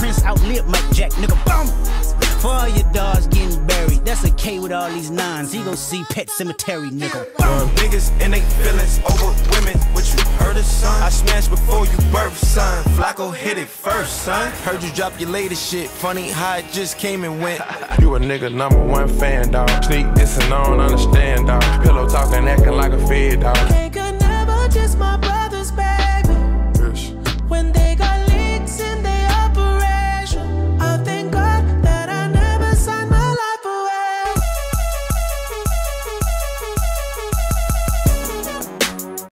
Prince outlived Mike Jack, nigga, bum. For all your dogs getting buried, that's a K with all these nines. He gon' see Pet Cemetery, nigga. Niggas and they feelings over women. What you heard of, son? I smashed before you birth, son. Flacco hit it first, son. Heard you drop your latest shit. Funny how it just came and went. You a nigga #1 fan, dog. Sneak dissing, I don't understand, dog. Pillow talking, acting like a fed, dog.